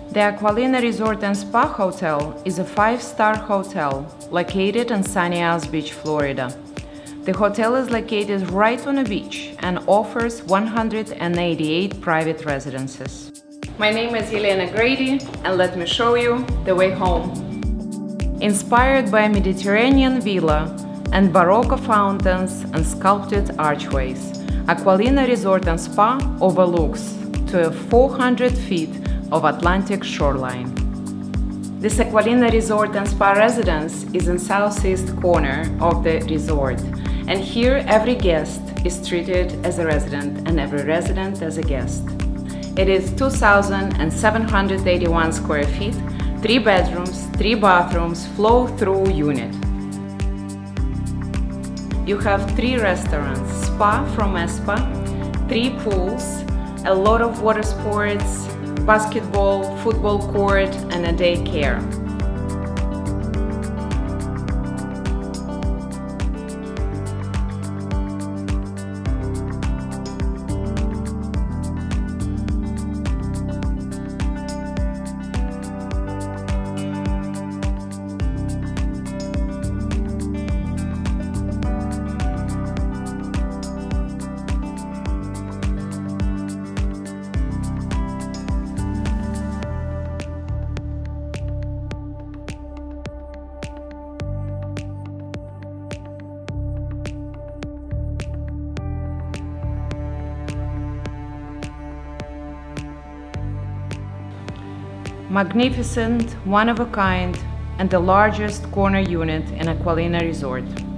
The Aqualina Resort and Spa Hotel is a 5-star hotel located in Sunny Isles Beach, Florida. The hotel is located right on a beach and offers 188 private residences. My name is Elena Grady, and let me show you the way home. Inspired by a Mediterranean villa and Baroque fountains and sculpted archways, Aqualina Resort and Spa overlooks to 400 feet of Atlantic shoreline. This Aqualina Resort and Spa residence is in southeast corner of the resort, and here every guest is treated as a resident and every resident as a guest. It is 2,781 square feet, 3 bedrooms, 3 bathrooms, flow-through unit. You have 3 restaurants, spa from Espa, 3 pools, a lot of water sports, basketball, football court, and a daycare. Magnificent, one-of-a-kind, and the largest corner unit in Aqualina Resort.